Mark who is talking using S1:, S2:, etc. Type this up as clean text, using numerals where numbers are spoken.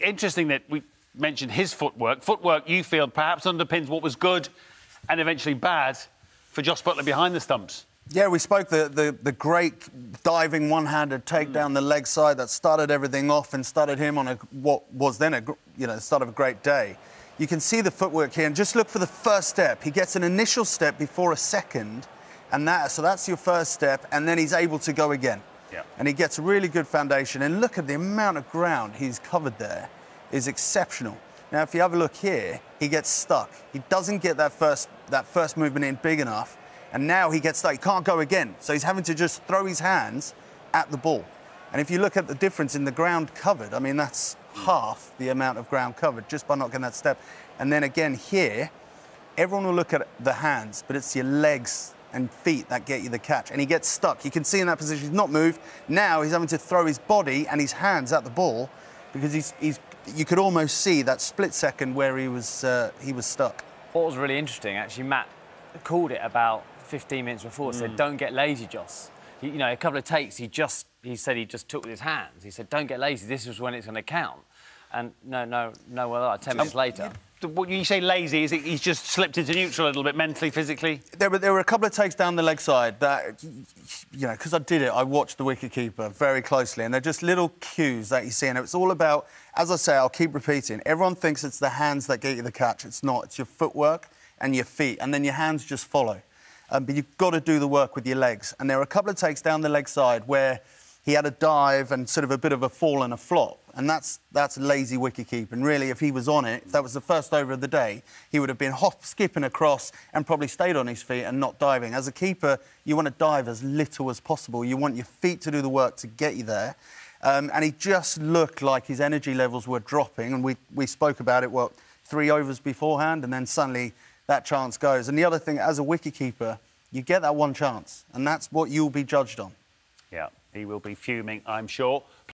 S1: interesting that we mentioned his footwork. Footwork, you feel, perhaps underpins what was good and eventually bad for Jos Buttler behind the stumps.
S2: Yeah, we spoke the great diving one-handed take down the leg side that started everything off and started him on what was then the start of a great day. You can see the footwork here, and just look for the first step. He gets an initial step before a second, and so that's your first step, and then he's able to go again.
S1: Yeah.
S2: And he gets a really good foundation, and look at the amount of ground he's covered there is exceptional. Now, if you have a look here, he gets stuck. He doesn't get that first movement in big enough. And now he gets stuck. He can't go again. So he's having to just throw his hands at the ball. And if you look at the difference in the ground covered, I mean, that's half the amount of ground covered just by not getting that step. And then again here, everyone will look at the hands, but it's your legs and feet that get you the catch. And he gets stuck. You can see in that position, he's not moved. Now he's having to throw his body and his hands at the ball because you could almost see that split second where he was stuck.
S3: What was really interesting, actually, Matt called it about 15 minutes before, said, don't get lazy, Jos. A couple of takes, he said he just took with his hands. He said, don't get lazy, this is when it's going to count. And no, 10 minutes later.
S1: When you say lazy, is it he's just slipped into neutral a little bit, mentally, physically?
S2: There were a couple of takes down the leg side that, because I did it, I watched the wicketkeeper very closely, and they're just little cues that you see, and it's all about, as I say, I'll keep repeating, everyone thinks it's the hands that get you the catch. It's not. It's your footwork and your feet, and then your hands just follow. But you've got to do the work with your legs. And there were a couple of takes down the leg side where he had a dive and sort of a bit of a fall and a flop. And that's lazy wicketkeeping. And really, if he was on it, if that was the first over of the day, he would have been skipping across and probably stayed on his feet and not diving. As a keeper, you want to dive as little as possible. You want your feet to do the work to get you there. And he just looked like his energy levels were dropping. And we spoke about it, 3 overs beforehand, and then suddenly that chance goes. And the other thing, as a wicketkeeper, you get that one chance, and that's what you'll be judged on.
S1: Yeah, he will be fuming, I'm sure.